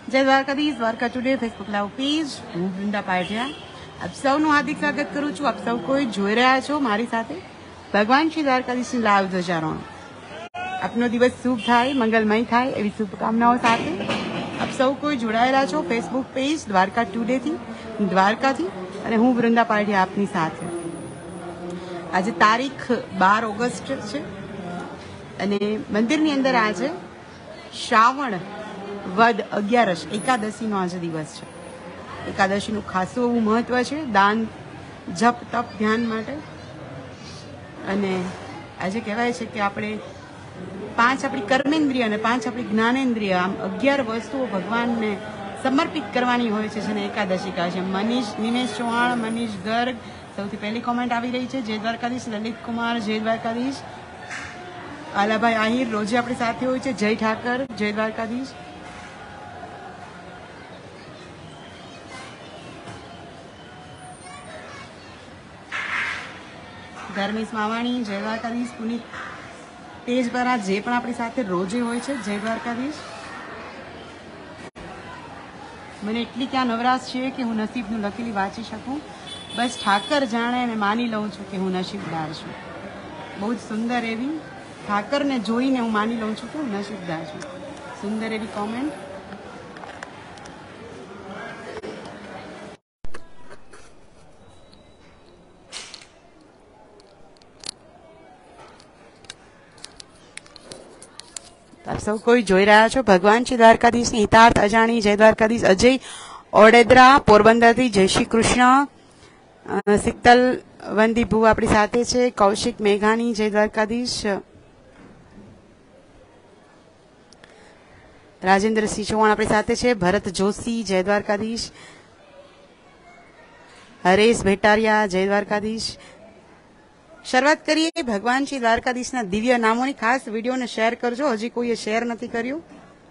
जय Dwarkadhish Dwarka today Facebook live page હું વૃંદા પાટિયા આપ સૌનું હાર્દિક સ્વાગત કરું છું. આપ સૌ કોઈ જોઈ રહ્યા છો મારી સાથે ભગવાન શ્રી દ્વારકાધીશની લાઈવ ધ્વજારોહણ. આપનો દિવસ શુભ થાય, મંગલમય થાય એવી શુભકામનાઓ સાથે આપ સૌ કોઈ જોડાયેલા છો ફેસબુક પેજ દ્વારકા ટુડેથી દ્વારકાથી અને હું વૃંદા પાટિયા આપની સાથે. આજે તારીખ 12 ઓગસ્ટ છે અને મંદિરની અંદર આજે શ્રાવણ વદ 11 એકાદશીનો આજે દિવસ છે. એકાદશીનું ખાસું એવું મહત્વ છે દાન, જપ, તપ, ધ્યાન માટે. અને આજે કહેવાય છે કે આપણે 5 આપણી કર્મેન્દ્રિય અને 5 આપણી જ્ઞાનેન્દ્રિય આમ 11 વસ્તુઓ ભગવાનને સમર્પિત કરવાની હોય છે જેને એકાદશી કહે છે. નિમેશ ચૌહાણ, મનીષ ગર્ગ, સૌથી પહેલી કોમેન્ટ આવી રહી છે. જય દ્વારકાધીશ. લલિત કુમાર, જય દ્વારકાધીશ. આલાભાઈ આહિર રોજે આપણી સાથે હોય છે. જય ઠાકર, જય દ્વારકાધીશ. ધર્મેશ માવાણી, જય દ્વારકાધીશ. પુનિત તેજપરા જે પણ આપણી સાથે રોજે હોય છે, જય દ્વારકાધીશ. મને એટલી ક્યાં નવરાશ છે કે હું નસીબનું લખેલી વાંચી શકું. બસ ઠાકર જાણે અને માની લઉં છું કે હું નસીબદાર છું. બહુ જ સુંદર એવી ઠાકરને જોઈને હું માની લઉં છું કે હું નસીબદાર છું. સુંદર એવી કોમેન્ટ. આપ સૌ કોઈ જોઈ રહ્યા છો ભગવાન શ્રી દ્વારકાધીશની હિતાર્થ અજાણી, જય દ્વારકાધીશ. અજય ઓડેદરા પોરબંદરથી જય શ્રી કૃષ્ણ. શીતલ વંદી ભૂ આપણી સાથે છે. કૌશિક મેઘાણી, જય દ્વારકાધીશ. રાજેન્દ્રસિંહ ચૌહાણ આપણી સાથે છે. ભરત જોશી, જય દ્વારકાધીશ. હરેશ ભેટારિયા, જય દ્વારકાધીશ. શરૂઆત કરીએ ભગવાન શ્રી દ્વારકાધીશના દિવ્ય નામોની. ખાસ વિડીયોને શેર કરજો, હજી કોઈએ શેર નથી કર્યું.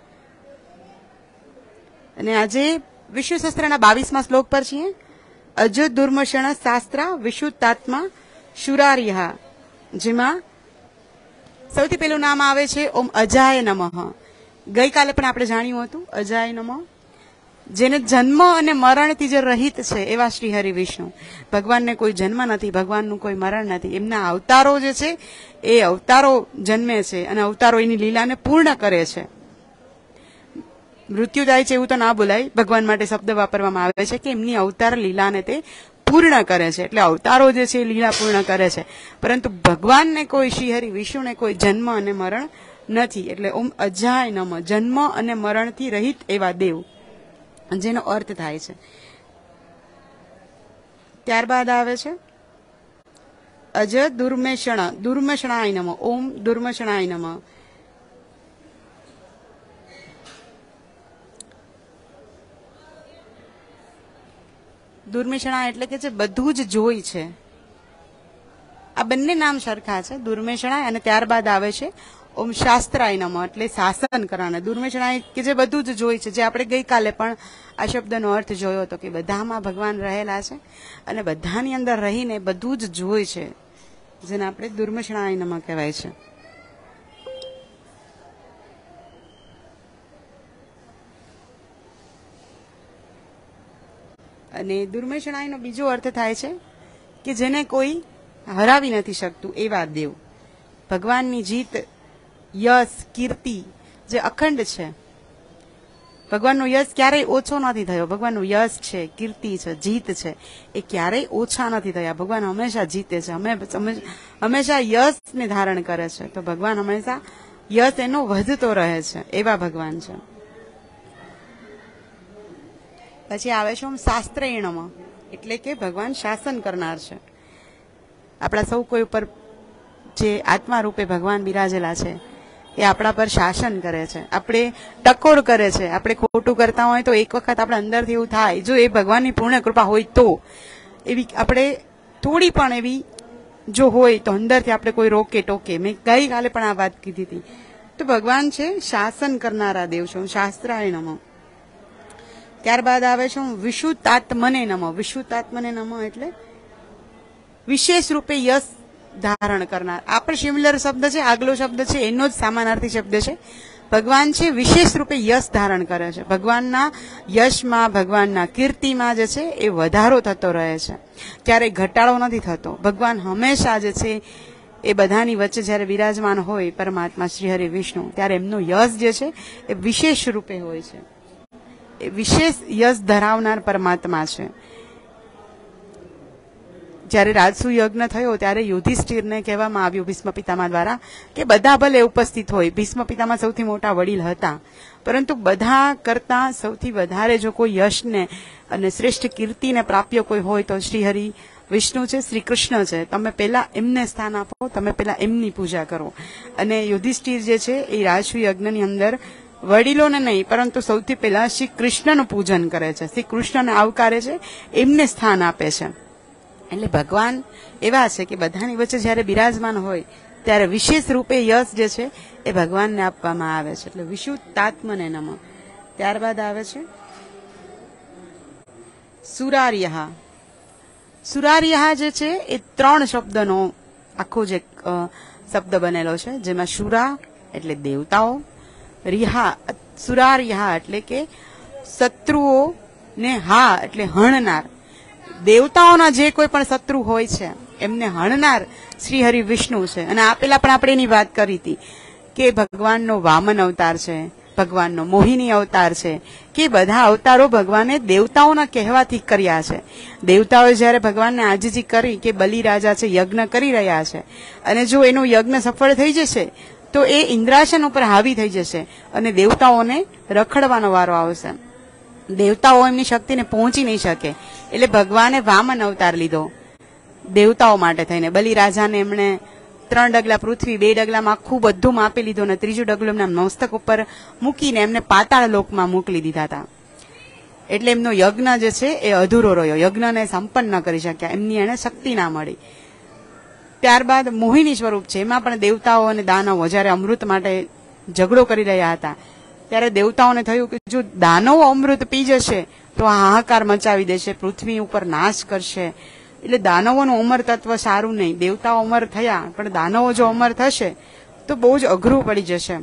અને આજે વિષ્ણુ સહસ્ત્રના 22મા શ્લોક પર છીએ. અજ દુર્મષણ શાસ્ત્ર વિશુદ્ધાત્મા શુરારિહા, જેમાં સૌથી પહેલું નામ આવે છે ઓમ અજાય નમઃ. ગઈકાલે પણ આપણે જાણ્યું હતું અજાય નમઃ, જેને જન્મ અને મરણથી જે રહિત છે એવા શ્રી હરિ વિષ્ણુ. ભગવાનને કોઈ જન્મ નથી, ભગવાનનું કોઈ મરણ નથી. એમના અવતારો જે છે એ અવતારો જન્મે છે અને અવતારો એની લીલાને પૂર્ણ કરે છે. મૃત્યુ થાય છે એવું તો ના બોલાય, ભગવાન માટે શબ્દ વાપરવામાં આવે છે કે એમની અવતાર લીલાને તે પૂર્ણ કરે છે. એટલે અવતારો જે છે લીલા પૂર્ણ કરે છે, પરંતુ ભગવાનને કોઈ શ્રી હરિ વિષ્ણુને કોઈ જન્મ અને મરણ નથી. એટલે ઓમ અજાય નમઃ, જન્મ અને મરણથી રહિત એવા દેવ, જેનો અર્થ થાય છે. ત્યારબાદ આવે છે અજ દુર્મષણાય નમઃ. ઓમ દુર્મષણાય નમઃ. દુર્મેષણા એટલે કે જે બધું જ જોઈ છે. આ બંને નામ સરખા છે, દુર્મેષણાય. અને ત્યારબાદ આવે છે ઓમ શાસ્ત્રાય નમઃ, એટલે શાસન કરવાના. દુર્મેષણાય કે જે બધું જ જોઈ છે, જે આપણે ગઈકાલે પણ આ શબ્દનો અર્થ જોયો હતો કે બધામાં ભગવાન રહેલા છે અને બધાની અંદર રહીને બધું જ જોઈ છે, જેને આપણે દુર્મેષણાય નમઃ કહેવાય છે. અને દુર્મેષણાયનો બીજો અર્થ થાય છે કે જેને કોઈ હરાવી નથી શકતું એવા દેવ. ભગવાનની જીત, યશ, કીર્તિ જે અખંડ છે. ભગવાનનો યશ ક્યારેય ઓછો નથી થયો. ભગવાનનું યશ છે, કીર્તિ છે, જીત છે, એ ક્યારેય ઓછા નથી થયા. ભગવાન હંમેશા જીતે છે, હંમેશા યશને ધારણ કરે છે. તો ભગવાન હંમેશા યશ એનો વધતો રહે છે એવા ભગવાન છે. પછી આવે છે ઓમ શાસ્ત્રેણમ, એટલે કે ભગવાન શાસન કરનાર છે. આપણા સૌ કોઈ ઉપર જે આત્મા રૂપે ભગવાન બિરાજેલા છે એ આપણા પર શાસન કરે છે, આપણે ટકોર કરે છે. આપણે ખોટું કરતા હોય તો એક વખત આપણે અંદરથી એવું થાય, જો એ ભગવાનની પૂર્ણ કૃપા હોય તો એવી આપણે થોડી પણ એવી જો હોય તો અંદરથી આપણે કોઈ રોકે ટોકે. મેં ગઈકાલે પણ આ વાત કીધી હતી. તો ભગવાન છે શાસન કરનારા દેવ છે. શાસ્ત્રાય નમઃ. ત્યારબાદ આવે છે વિશુદ્ધાત્મને નમઃ. વિશુદ્ધાત્મને નમઃ એટલે વિશેષ રૂપે યશ ધારણ કરનાર. આ પણ સિમિલર શબ્દ છે, આગલો શબ્દ છે એનો જ સમાનાર્થી શબ્દ છે. ભગવાન છે વિશેષ રૂપે યશ ધારણ કરે છે. ભગવાનના યશમાં, ભગવાનના કીર્તિમાં જે છે એ વધારો થતો રહે છે, ક્યારેય ઘટાડો નથી થતો. ભગવાન હંમેશા જે છે એ બધાની વચ્ચે જ્યારે વિરાજમાન હોય પરમાત્મા શ્રી હરિ વિષ્ણુ, ત્યારે એમનો યશ જે છે એ વિશેષ રૂપે હોય છે. એ વિશેષ યશ ધરાવનાર પરમાત્મા છે. જ્યારે રાજસુ યજ્ઞ થયો ત્યારે યુધિષ્ઠિરને કહેવામાં આવ્યું ભીષ્મ પિતામહ દ્વારા કે બધા ભલે ઉપસ્થિત હોય, ભીષ્મ પિતામહ સૌથી મોટા વડીલ હતા, પરંતુ બધા કરતા સૌથી વધારે જો કોઈ યશને અને શ્રેષ્ઠ કીર્તિને પ્રાપ્ય કોઈ હોય તો શ્રી હરિ વિષ્ણુ છે, શ્રી કૃષ્ણ છે. તમે પહેલા એમને સ્થાન આપો, તમે પહેલા એમની પૂજા કરો. અને યુધિષ્ઠિર જે છે એ રાજસુ યજ્ઞની અંદર વડીલોને નહીં પરંતુ સૌથી પહેલા શ્રી કૃષ્ણનું પૂજન કરે છે, શ્રી કૃષ્ણને આવકારે છે, એમને સ્થાન આપે છે. એટલે ભગવાન એવા છે કે બધાની વચ્ચે જ્યારે બિરાજમાન હોય ત્યારે વિશેષ રૂપે યશ જે છે એ ભગવાનને આપવામાં આવે છે. એટલે વિશુદ્ધાત્મને નમઃ. ત્યારબાદ આવે છે સુરાર્યઃ. સુરાર્યઃ જે છે એ 3 શબ્દનો આખો જે શબ્દ બનેલો છે, જેમાં સુરા એટલે દેવતાઓ, રિહા સુરાર્યઃ એટલે કે શત્રુઓ, ને હા એટલે હણનાર. દેવતાઓના જે કોઈ પણ શત્રુ હોય છે એમને હણનાર શ્રી હરિ વિષ્ણુ છે. અને આ પેલા પણ આપણે એની વાત કરી હતી કે ભગવાનનો વામન અવતાર છે, ભગવાનનો મોહિની અવતાર છે, કે બધા અવતારો ભગવાને દેવતાઓના કહેવાથી કર્યા છે. દેવતાઓએ જયારે ભગવાનને આજીજી કરી કે બલિ રાજા છે યજ્ઞ કરી રહ્યા છે, અને જો એનું યજ્ઞ સફળ થઈ જશે તો એ ઇન્દ્રાસન ઉપર હાવી થઈ જશે અને દેવતાઓને રખડવાનો વારો આવશે. દેવતાઓ એમની શક્તિને પહોંચી નહીં શકે, એટલે ભગવાને વામન અવતાર લીધો દેવતાઓ માટે થઈને. બલિ રાજાને એમણે 3 ડગલા પૃથ્વી, 2 ડગલામાં આખું બધું માપી લીધું, અને 3જું ડગલું એમના મસ્તક ઉપર મૂકીને એમને પાતાળ લોકમાં મોકલી દીધા હતા. એટલે એમનો યજ્ઞ જે છે એ અધૂરો રહ્યો, યજ્ઞને સંપન્ન ન કરી શક્યા, એમની એને શક્તિ ના મળી. ત્યારબાદ મોહિની સ્વરૂપ છે, એમાં પણ દેવતાઓ અને દાનવો જયારે અમૃત માટે ઝઘડો કરી રહ્યા હતા ત્યારે દેવતાઓને થયું કે જો દાનવો અમૃત પી જશે તો હાહાકાર મચાવી દેશે, પૃથ્વી ઉપર નાશ કરશે. એટલે દાનવોનું અમર તત્વ સારું નહીં. દેવતાઓ અમર થયા, પણ દાનવો જો અમર થશે તો બહુ જ અઘરું પડી જશે.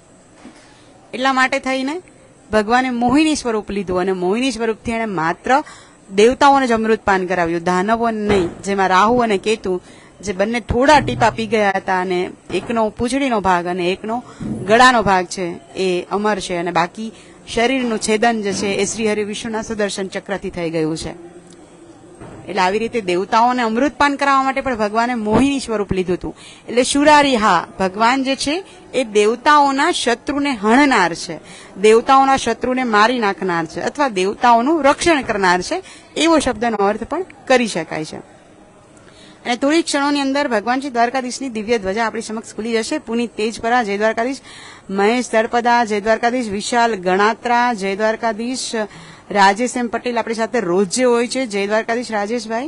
એટલા માટે થઈને ભગવાને મોહિની સ્વરૂપ લીધું, અને મોહિની સ્વરૂપથી એને માત્ર દેવતાઓને જ અમૃતપાન કરાવ્યું, દાનવોને નહીં. જેમાં રાહુ અને કેતુ જે બંને થોડા ટીપા પી ગયા હતા, અને એકનો પૂંછડીનો ભાગ અને એકનો ગળાનો ભાગ છે એ અમર છે, અને બાકી શરીરનું છેદન જે છે એ શ્રી હરિ વિષ્ણુના સુદર્શન ચક્રથી થઈ ગયું છે. એટલે આવી રીતે દેવતાઓને અમૃતપાન કરાવવા માટે પણ ભગવાને મોહિની સ્વરૂપ લીધું હતું. એટલે શુરારિહા ભગવાન જે છે એ દેવતાઓના શત્રુને હણનાર છે, દેવતાઓના શત્રુને મારી નાખનાર છે, અથવા દેવતાઓનું રક્ષણ કરનાર છે, એવો શબ્દનો અર્થ પણ કરી શકાય છે. અને થોડી ક્ષણોની અંદર ભગવાન શ્રી દ્વારકાધીશની દિવ્ય ધ્વજા આપણી સમક્ષ ખુલી જશે. પુનિત તેજપરા જય દ્વારકાધીશ, મહેશ તળપદા જય દ્વારકાધીશ, વિશાલ ગણાત્રા જય દ્વારકાધીશ, રાજેશ એમ પટેલ આપણી સાથે રોજ જે હોય છે જય દ્વારકાધીશ રાજેશભાઈ,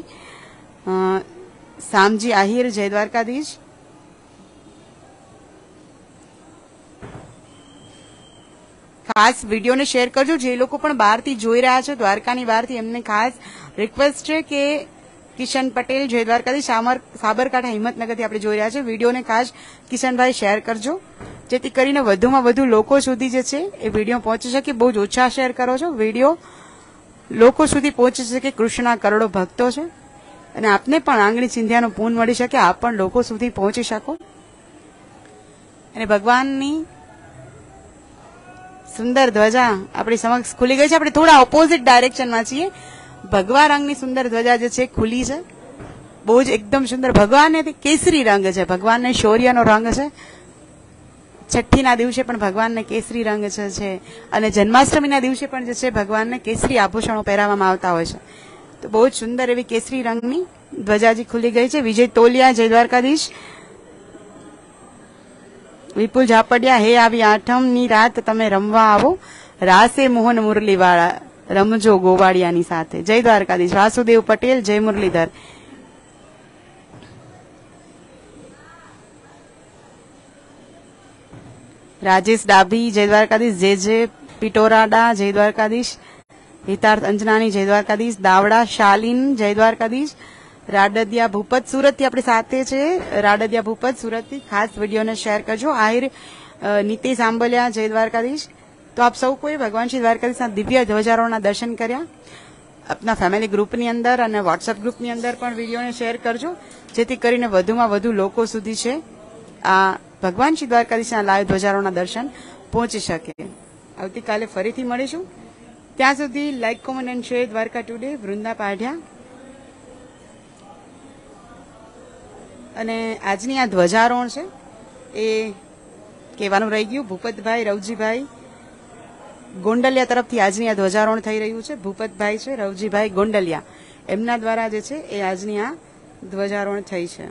સામજી આહિર જય દ્વારકાધીશ, ખાસ વિડીયોને શેર કરજો. જે લોકો પણ બહારથી જોઈ રહ્યા છે, દ્વારકાની બહારથી, એમને ખાસ રિક્વેસ્ટ છે કે કિશન પટેલ જય દ્વારકાધીશ, સાબરકાંઠા હિંમતનગરથી આપણે જોઈ રહ્યા છે. વિડીયોને ખાસ કિશનભાઈ શેર કરજો, જેથી કરીને વધુમાં વધુ લોકો સુધી જે છે એ વિડીયો પહોંચી શકે. બહુ જ ઓછા શેર કરો છો, વિડીયો લોકો સુધી પહોંચી શકે. કૃષ્ણના કરોડો ભક્તો છે, અને આપને પણ આંગળી ચિંધ્યાનું પૂન મળી શકે, આપ પણ લોકો સુધી પહોંચી શકો. અને ભગવાનની સુંદર ધ્વજા આપણી સમક્ષ ખુલી ગઈ છે. આપણે થોડા ઓપોઝિટ ડાયરેક્શનમાં છીએ. ભગવા રંગની સુંદર ધ્વજા જે છે ખુલી છે, બહુ જ એકદમ સુંદર. ભગવાનને કેસરી રંગ છે, ભગવાનને શૌર્યનો રંગ છે. છઠ્ઠીના દિવસે પણ ભગવાનને કેસરી રંગ છે, અને જન્માષ્ટમીના દિવસે પણ જે છે ભગવાનને કેસરી આભૂષણો પહેરાવવામાં આવતા હોય છે. તો બહુ જ સુંદર એવી કેસરી રંગની ધ્વજાજી ખુલી ગઈ છે. વિજય તોલિયા જય દ્વારકાધીશ, વિપુલ ઝાપડિયા હે આવી આઠમની રાત તમે રમવા આવો, રાસે મોહન મુરલીવાળા રમજો ગોવાળિયાની સાથે જય દ્વારકાધીશ, વાસુદેવ પટેલ જય મુરલીધર, રાજેશ ડાભી જય દ્વારકાધીશ, જે પિટોરાડા જય દ્વારકાધીશ, હિતાર્થ અંજનાની જય દ્વારકાધીશ, દાવડા શાલીન જય દ્વારકાધીશ, રાડડિયા ભૂપત સુરતથી આપણી સાથે છે. રાડડિયા ભૂપત સુરતથી ખાસ વિડીયોને શેર કરજો. આહિર નીતિશ આંબલિયા, જય દ્વારકાધીશ. તો આપ સૌ કોઈ ભગવાન શ્રી દ્વારકાધીશના દિવ્ય ધ્વજારોહણના દર્શન કર્યા. આપના ફેમિલી ગ્રુપની અંદર અને વોટ્સએપ ગ્રુપની અંદર પણ વિડીયોને શેર કરજો, જેથી કરીને વધુમાં વધુ લોકો સુધી છે આ ભગવાન શ્રી દ્વારકાધીશના લાઈવ ધ્વજારોહણના દર્શન પહોંચી શકે. આવતીકાલે ફરીથી મળીશું. ત્યાં સુધી like, comment and share. Dwarka today, Vrunda Padhiya. અને આજની આ ધ્વજારોહણ છે એ કહેવાનું રહી ગયું. ભૂપતભાઈ રવજીભાઈ ગોંડલિયા તરફથી આજની આ ધ્વજારોહણ થઈ રહ્યું છે. ભૂપતભાઈ છે, રવજીભાઈ ગોંડલિયા, એમના દ્વારા જે છે એ આજની આ ધ્વજારોહણ થઈ છે.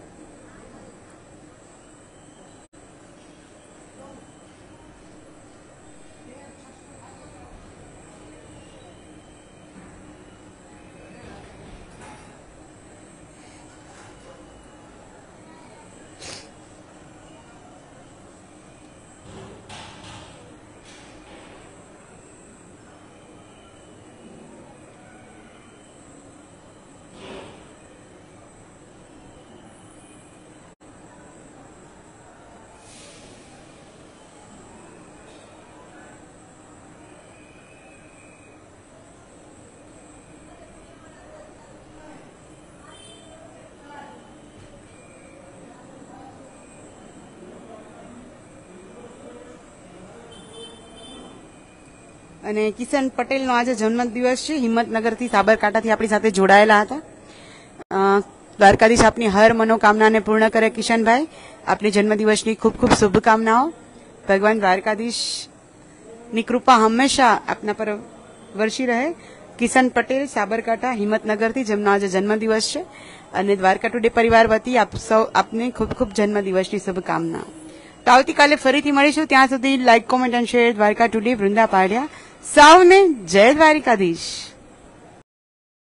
અને કિશન પટેલનો આજે જન્મદિવસ છે. હિંમતનગરથી, સાબરકાંઠાથી આપણી સાથે જોડાયેલા હતા. દ્વારકાધીશ આપની હર મનોકામનાને પૂર્ણ કરે. કિશનભાઈ, આપની જન્મદિવસની ખૂબ ખૂબ શુભકામનાઓ. ભગવાન દ્વારકાધીશની કૃપા હંમેશા આપના પર વરસી રહે. કિશન પટેલ, સાબરકાંઠા, હિંમતનગરથી, જેમનો આજે જન્મદિવસ છે. અને દ્વારકા ટુડે પરિવાર વતી આપને ખૂબ ખૂબ જન્મદિવસની શુભકામનાઓ. તો આવતીકાલે ફરીથી મળીશું. ત્યાં સુધી like, comment and share. Dwarka today, Vrunda Padhiya. સૌને જય દ્વારકાધીશ.